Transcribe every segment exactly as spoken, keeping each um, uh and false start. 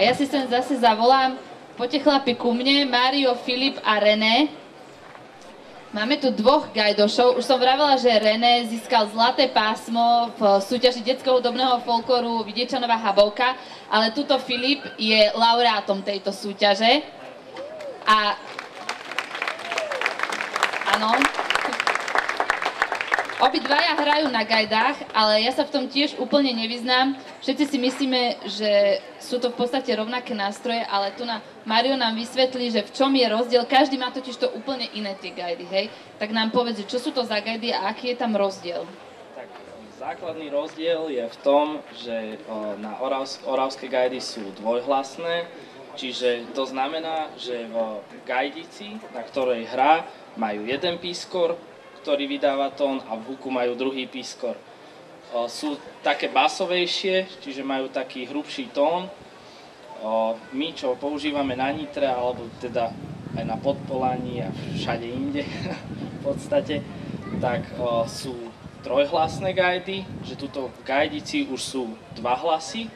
A ja si sem zase zavolám, poďte chlapi ku mne, Mário, Filip a René. Máme tu dvoch gajdošov. Už som vravela, že René získal zlaté pásmo v súťaži detského hudobného folklóru Vidiečanová Habovka, ale tuto Filip je laureátom tejto súťaže. A áno, obidvaja hrajú na gajdách, ale ja sa v tom tiež úplne nevyznám. Všetci si myslíme, že sú to v podstate rovnaké nástroje, ale tu na Mário nám vysvetlí, že v čom je rozdiel. Každý má totiž to úplne iné tie gajdy, hej? Tak nám povedz, čo sú to za gajdy a aký je tam rozdiel? Tak základný rozdiel je v tom, že na oravsk- oravské gajdy sú dvojhlasné, čiže to znamená, že v gajdici, na ktorej hrá, majú jeden pískor, ktorý vydáva tón, a v huku majú druhý pískor. Sú také basovejšie, čiže majú taký hrubší tón. My, čo používame na Nitre, alebo teda aj na Podpolaní a všade inde v podstate, tak sú trojhlasné gajdy, že tuto v gajdici už sú dva hlasy,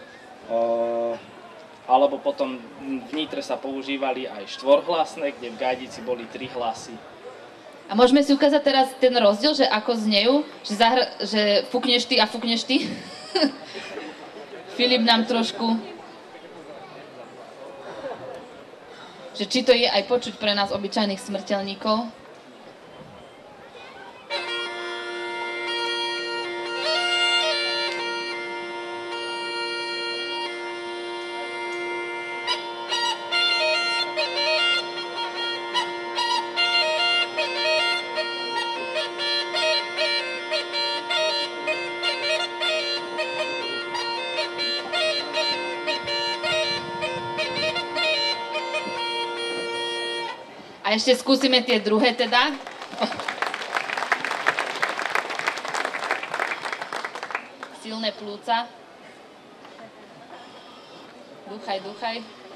alebo potom v Nitre sa používali aj štvorhlasné, kde v gajdici boli tri hlasy. A môžeme si ukázať teraz ten rozdiel, že ako znejú, že, zahr- že fúkneš ty a fúkneš ty. Filip nám trošku... Že či to je aj počuť pre nás obyčajných smrteľníkov. A ešte skúsime tie druhé teda. Silné plúca. Dúchaj, dúchaj.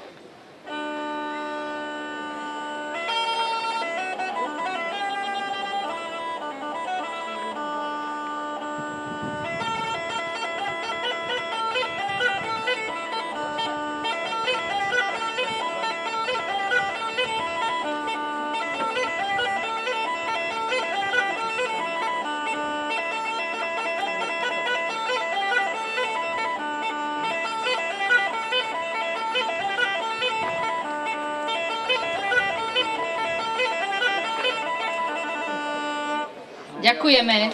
Ďakujeme.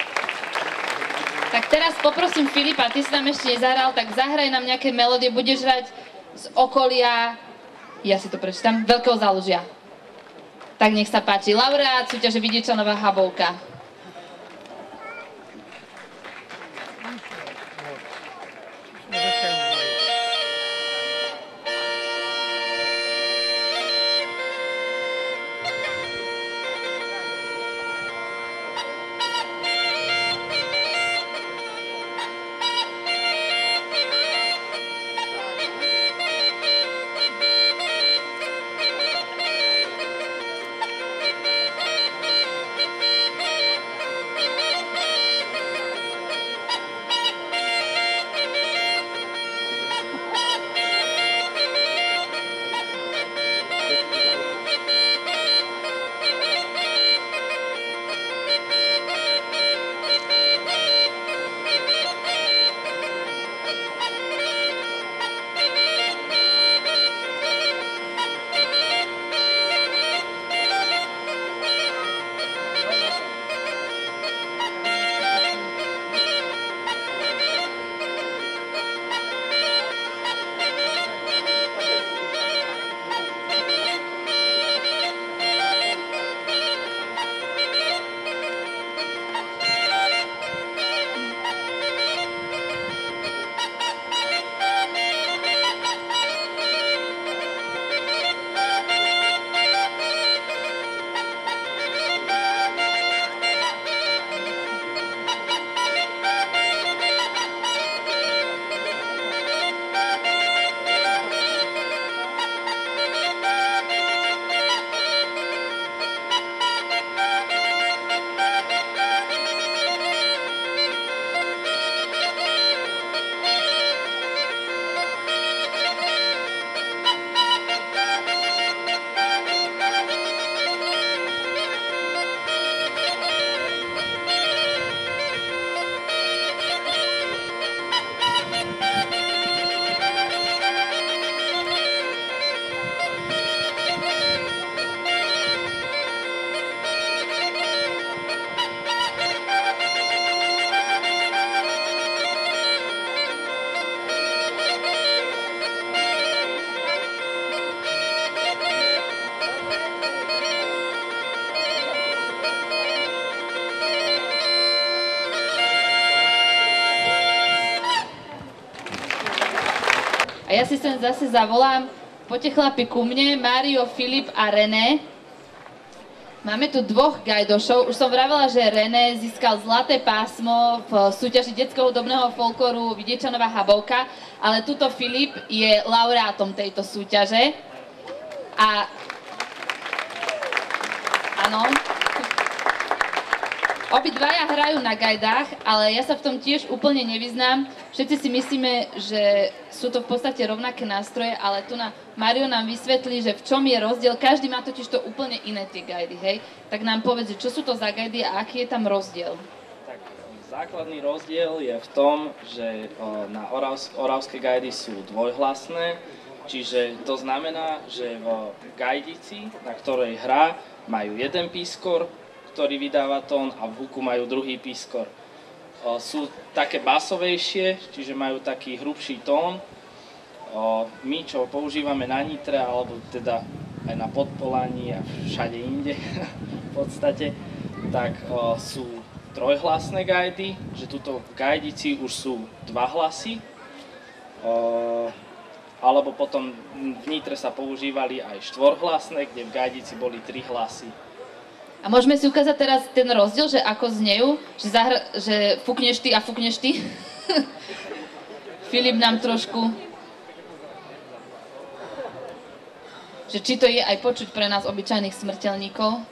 Tak teraz poprosím Filipa, ty si tam ešte nezahral, tak zahraj nám nejaké melódie, budeš hrať z okolia, ja si to prečítam, Veľkého Zálužia. Tak nech sa páči, laureát súťaže Vidiečanová Habovka. A ja si sem zase zavolám, poďte chlapi ku mne, Mário, Filip a René. Máme tu dvoch gajdošov. Už som vravela, že René získal zlaté pásmo v súťaži detského hudobného folklóru Vidiečanová Habovka, ale tuto Filip je laureátom tejto súťaže. A áno, obidvaja hrajú na gajdách, ale ja sa v tom tiež úplne nevyznám. Všetci si myslíme, že sú to v podstate rovnaké nástroje, ale tu na Mário nám vysvetlí, že v čom je rozdiel. Každý má totiž to úplne iné tie gajdy, hej? Tak nám povedz, čo sú to za gajdy a aký je tam rozdiel? Tak základný rozdiel je v tom, že na oravsk- oravské gajdy sú dvojhlasné, čiže to znamená, že v gajdici, na ktorej hrá, majú jeden pískor, ktorý vydáva tón, a v huku majú druhý pískor. Sú také basovejšie, čiže majú taký hrubší tón. My, čo používame na Nitre, alebo teda aj na Podpolaní a všade inde v podstate, tak sú trojhlasné gajdy, že tuto v gajdici už sú dva hlasy, alebo potom v Nitre sa používali aj štvorhlasné, kde v gajdici boli tri hlasy. A môžeme si ukázať teraz ten rozdiel, že ako znejú, že, zahra- že fúkneš ty a fúkneš ty. Filip nám trošku... Že či to je aj počuť pre nás obyčajných smrteľníkov.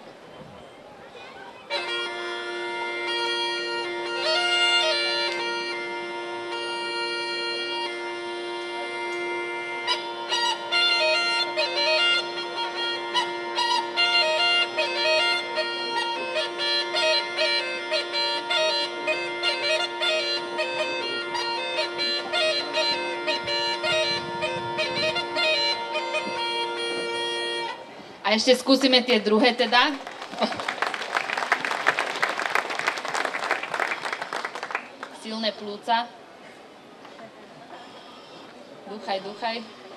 A ešte skúsime tie druhé teda. Silné plúca. Dúchaj, dúchaj.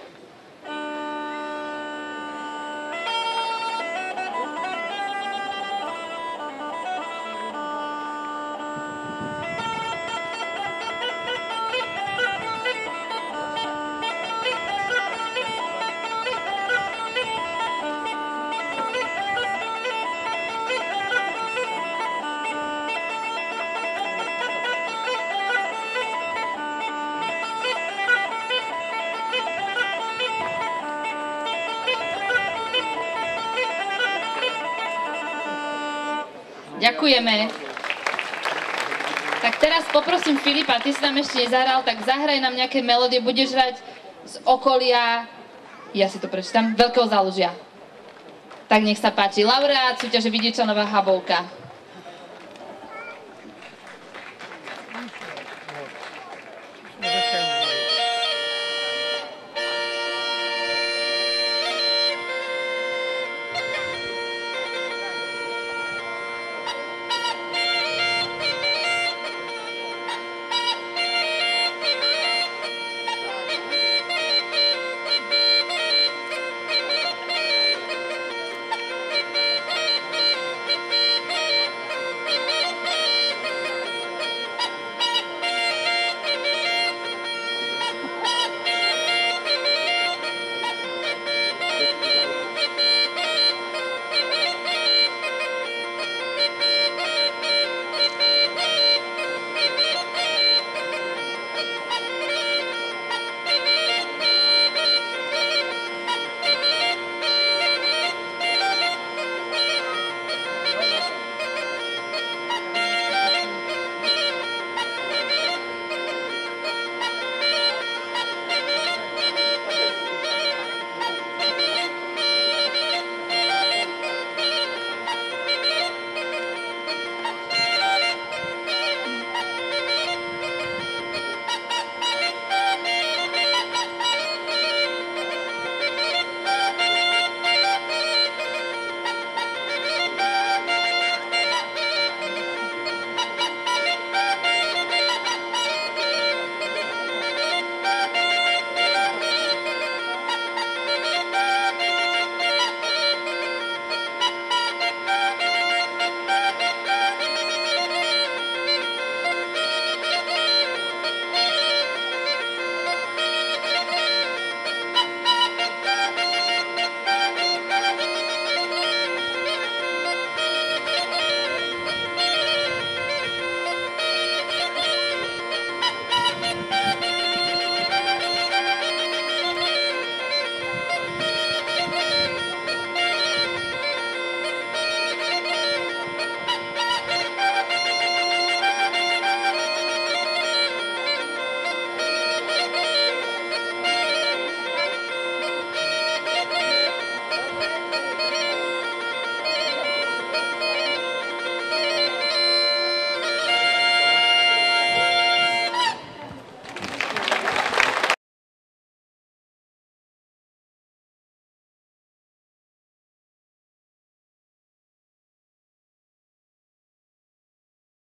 Ďakujeme. Tak teraz poprosím Filipa, ty si tam ešte nezahral, tak zahraj nám nejaké melódie, budeš hrať z okolia, ja si to prečítam, Veľkého Zálužia. Tak nech sa páči, laureát súťaže Vidiečanová Habovka.